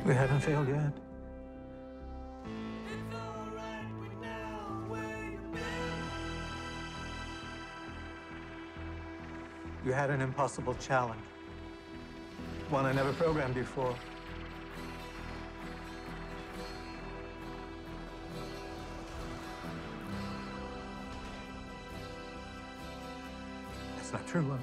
We haven't failed yet. You had an impossible challenge. One I never programmed before. That's not true, Lon.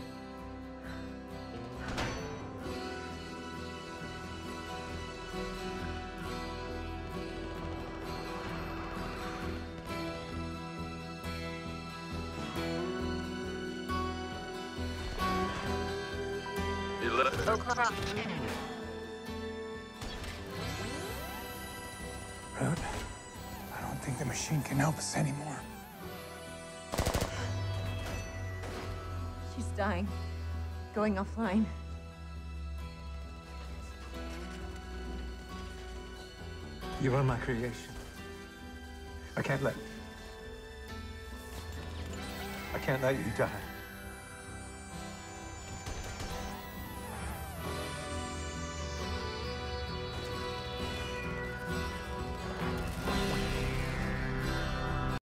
Rude, I don't think the machine can help us anymore. She's dying. Going offline. You are my creation. I can't let you die.